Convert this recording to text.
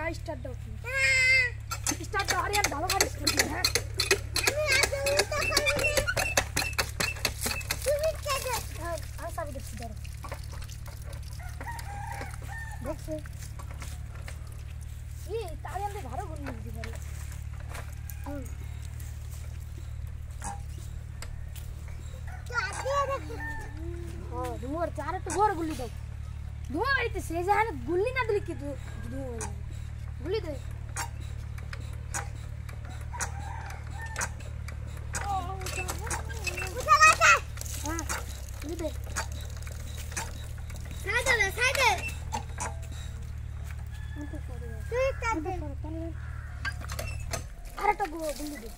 start दो start दो हरियाण भालो गाड़ी स्टार्ट है আমি আজ উল্টা খাইনি তুমি কে দে আমি সব দেখছি ধরো দেখছে এই তাই আমরা ভালো গুলি দিতে পারি তো আগে দেখ हां धुआं चार तो गोर गुल्ली दो धुआं आईते से जान गुल्ली ना दिली की तू धुआं गुल्ली दे उठा लाता हां गुल्ली दे साइड उनको कर तू कर दे अरे तो गुल्ली दे